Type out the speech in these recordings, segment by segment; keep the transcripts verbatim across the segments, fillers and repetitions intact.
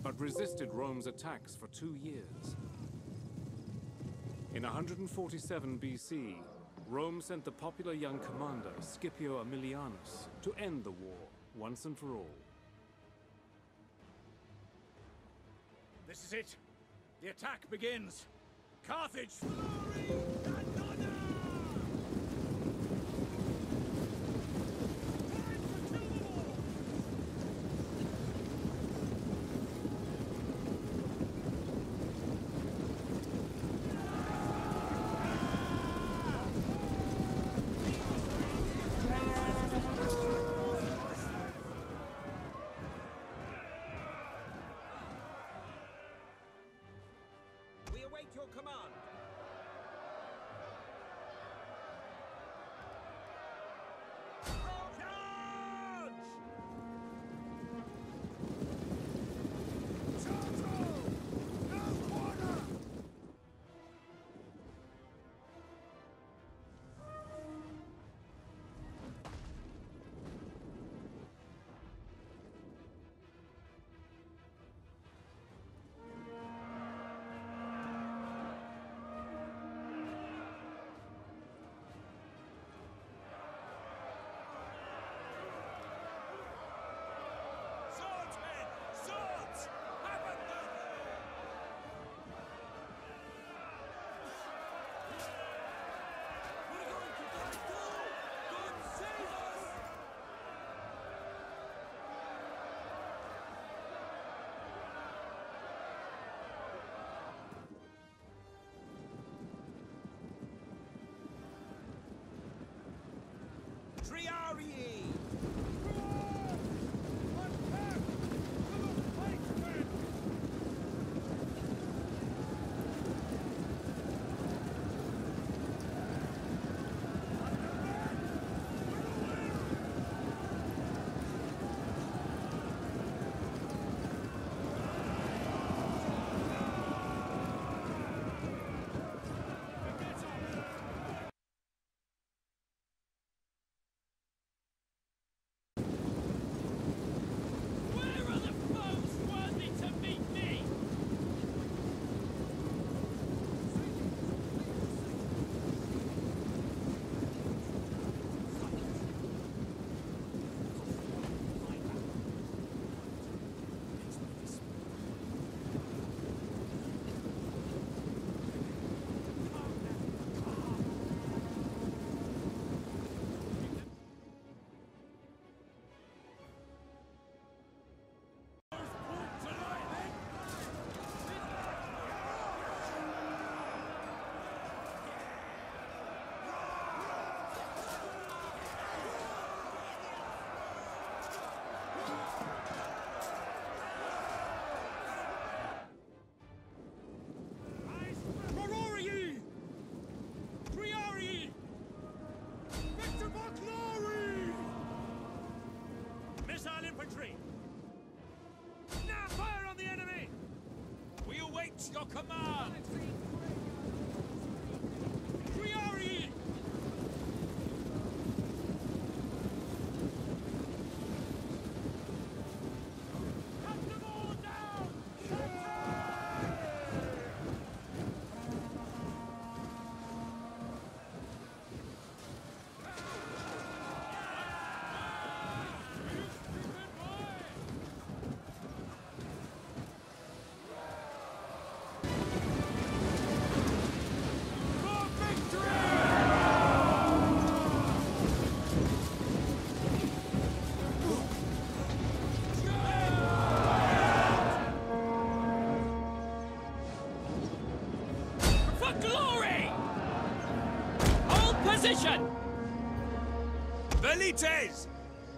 but resisted Rome's attacks for two years. In one hundred forty-seven B C, Rome sent the popular young commander Scipio Aemilianus to end the war once and for all. This is it. The attack begins. Carthage! Glory and honor! We await your command. Triarii! Infantry! Now fire on the enemy! We await your command! Triarii! Cut them all down! Position! Velites!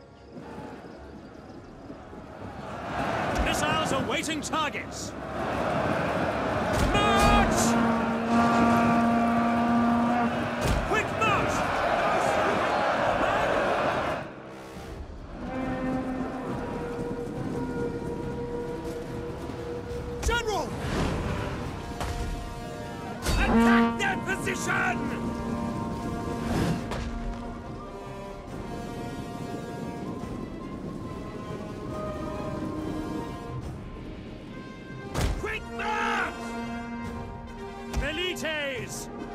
Missiles awaiting targets! March! Quick march! General! Attack their position! Velites!